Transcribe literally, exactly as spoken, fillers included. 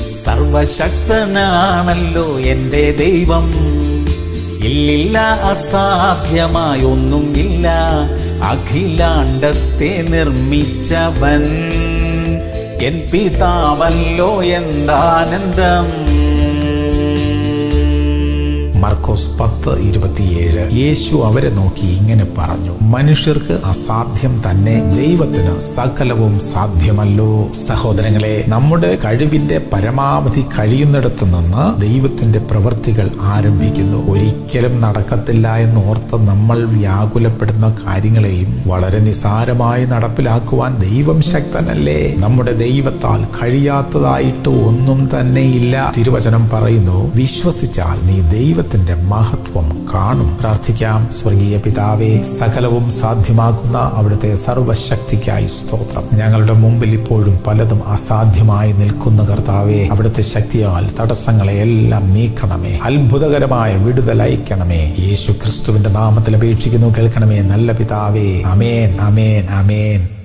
സർവശക്തനാണല്ലോ എൻ്റെ ദൈവം. ഇല്ലില്ല അസാധ്യമായൊന്നും ഇല്ല. അഖിലാണ്ടത്തെ നിർമ്മിച്ചവൻ എൻ പിതാവല്ലോ എന്താനന്ദം. മർക്കോസ് പത്ത് ഇരുപത്തിയേഴ്. യേശു അവരെ നോക്കി ഇങ്ങനെ പറഞ്ഞു, മനുഷ്യർക്ക് അസാധ്യം തന്നെ, ദൈവത്തിന് സകലവും സാധ്യമല്ലോ. സഹോദരങ്ങളെ, നമ്മുടെ കഴിവിന്റെ പരമാവധി കഴിയുന്നിടത്ത് നിന്ന് ദൈവത്തിന്റെ പ്രവൃത്തികൾ ആരംഭിക്കുന്നു. ഒരിക്കലും നടക്കത്തില്ല എന്ന് ഓർത്ത് നമ്മൾ വ്യാകുലപ്പെടുന്ന കാര്യങ്ങളെയും വളരെ നിസാരമായി നടപ്പിലാക്കുവാൻ ദൈവം ശക്തനല്ലേ. നമ്മുടെ ദൈവത്താൽ കഴിയാത്തതായിട്ട് ഒന്നും തന്നെയില്ല. തിരുവചനം പറയുന്നു, വിശ്വസിച്ചാൽ നീ ദൈവ മഹത്വം കാണും. പ്രാർത്ഥിക്കാം. സ്വർഗീയ പിതാവേ, സകലവും സാധ്യമാക്കുന്ന അവിടുത്തെ സർവശക്തിക്കായി സ്തോത്രം. ഞങ്ങളുടെ മുമ്പിൽ ഇപ്പോഴും പലതും അസാധ്യമായി നിൽക്കുന്ന കർത്താവേ, അവിടുത്തെ ശക്തിയാൽ തടസ്സങ്ങളെ എല്ലാം നീക്കണമേ. അത്ഭുതകരമായ വിടുതൽ അയക്കണമേ. യേശു ക്രിസ്തുവിന്റെ നാമത്തിൽ അപേക്ഷിക്കുന്നു, കേൾക്കണമേ നല്ല പിതാവേ. അമേൻ, അമേൻ, അമേൻ.